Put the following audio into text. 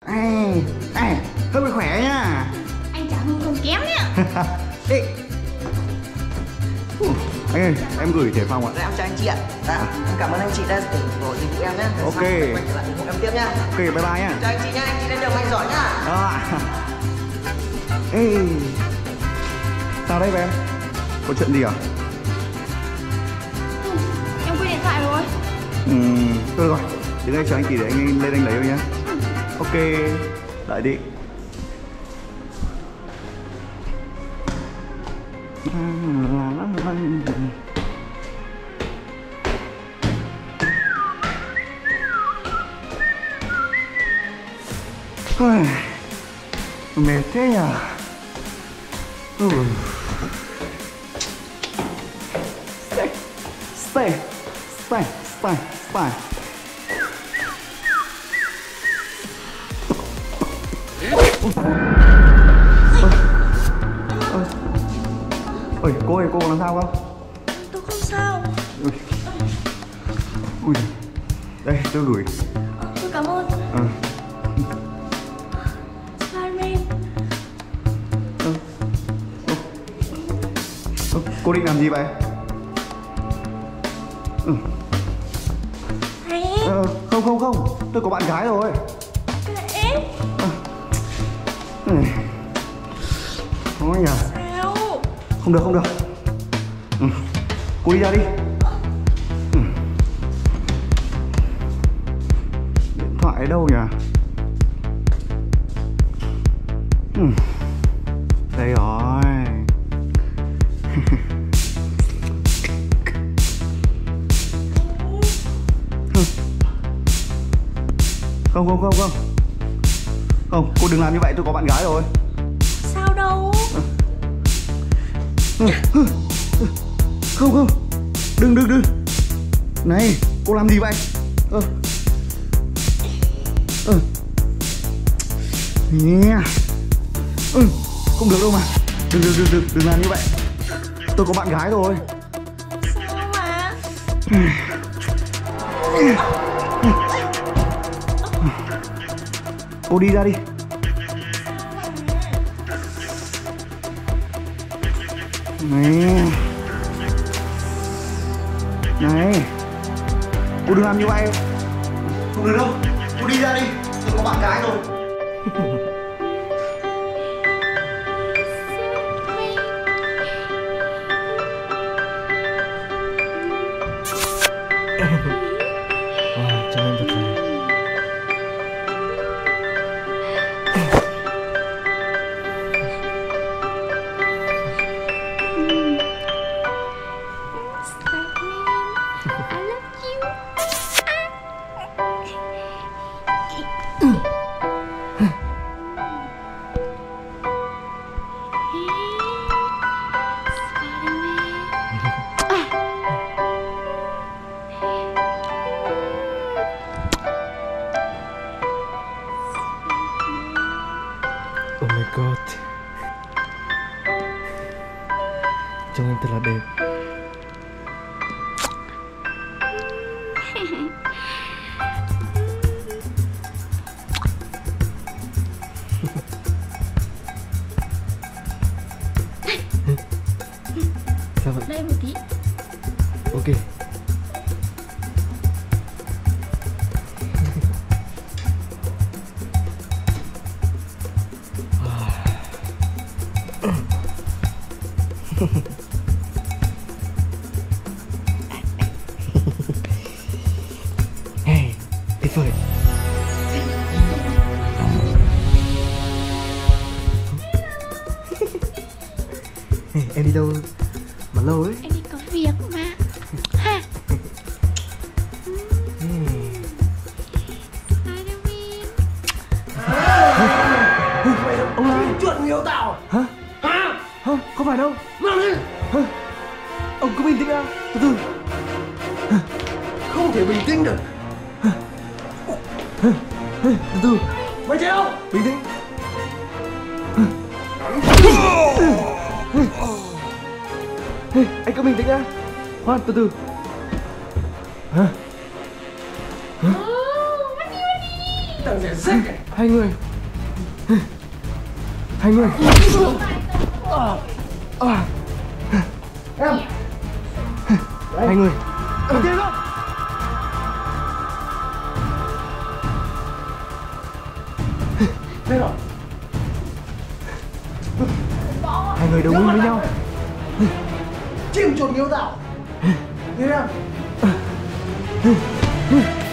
Hơi bị khỏe nha. Anh trả hương không kém nhá. Ê. Anh ơi, em gửi Thể Phong ạ. Em chào anh chị ạ. Em cảm ơn anh chị đã ủng hộ dịch vụ em nhé. Ok. Quay trở lại ủng hộ em tiếp nhá. Ok, bye bye nhá. Chào anh chị nhá, anh chị lên đường mạnh giỏi nhá. Đó. Ê. Sao đấy em? Có chuyện gì à? Em quên điện thoại rồi. Thôi rồi. Đến đây chờ anh Kỳ để anh lên anh lấy thôi nhá. Ok. Đợi đi. Mệt thế nhỉ. Stay. Ôi, cô ơi, cô có làm sao không? Tôi không sao. Ui. Đây, tôi gửi. Tôi cảm ơn. Spiderman. Cô định làm gì vậy? Hay. Không, tôi có bạn gái rồi. Em. Nói nhỉ. Sao? Không được. Cô đi ra đi. Điện thoại ở đâu nhỉ? Đây rồi. Không, cô đừng làm như vậy, tôi có bạn gái rồi. Sao đâu? Không. Đừng. Này, cô làm gì vậy? Không được đâu mà. Đừng làm như vậy. Tôi có bạn gái rồi. Sao mà? Cô đi ra đi. Này, cô đừng làm như vậy. Không được đâu. Cô đi ra đi. Tôi có bạn gái rồi. Cho em thật là oh my god, trông em thật là đẹp. Sao vậy? Đây một tí. Ok. Hey, tuyệt vời. Hey, em đi đâu mà lâu ấy? Em đi có việc mà. Ha. Ông là Chuyện người yêu tao. hả? Không phải đâu. Mang đi. Ông cứ bình tĩnh đã. Từ từ. Không thể bình tĩnh được. Từ từ. Mày chạy đâu? Bình tĩnh. Anh cứ bình tĩnh đã. Khoan, từ từ. Bắt đi. Thằng rẻ rách này. Hai người. Hai người. Em. Hai người. Có tiền không? Đây rồi. Hai người đồng minh với nhau. Chim chuột nghiêu tạo. Nghe em.